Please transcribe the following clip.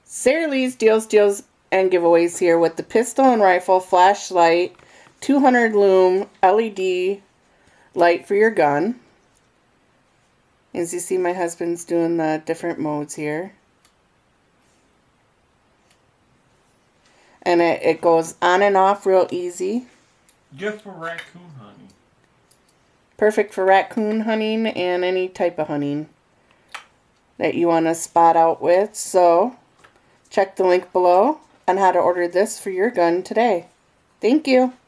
Sara Lee's deals and giveaways here with the pistol and rifle flashlight, 200 lume LED light for your gun. As you see, my husband's doing the different modes here. And it goes on and off real easy. Good for raccoon hunting. Perfect for raccoon hunting and any type of hunting that you want to spot out with. So check the link below on how to order this for your gun today. Thank you.